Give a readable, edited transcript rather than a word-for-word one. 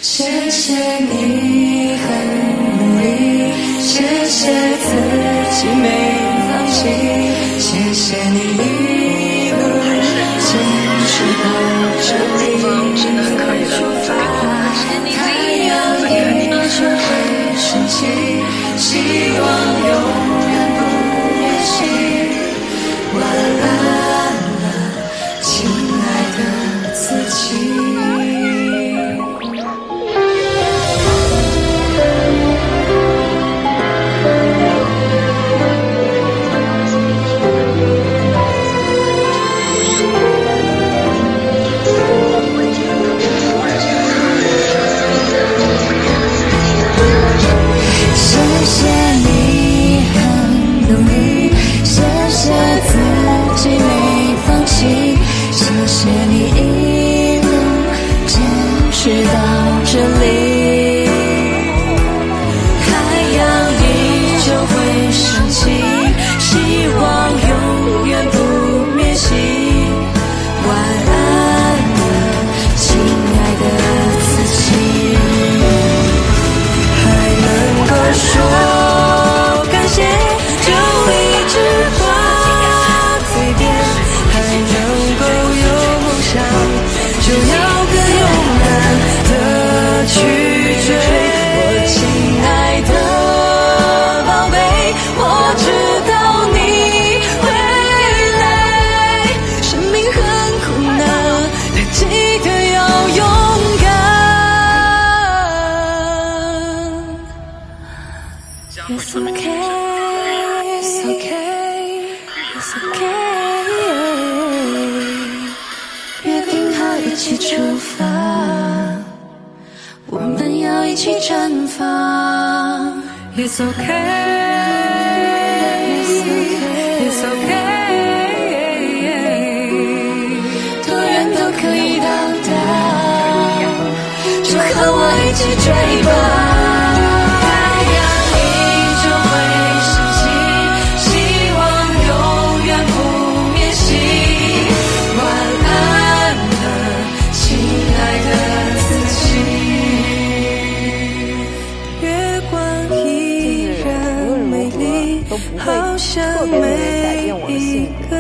谢谢你很努力，谢谢自己没放弃，谢谢你一路坚持到这里。 真的很可以的， 太阳依旧会升起，希望永远不灭息。晚安了，亲爱的自己。It's okay, it's okay, it's okay. 约定好一起出发，我们要一起绽放。It's okay, it's okay. 多远都可以到达，就和我一起追吧。 都不会特别的改变我的性格。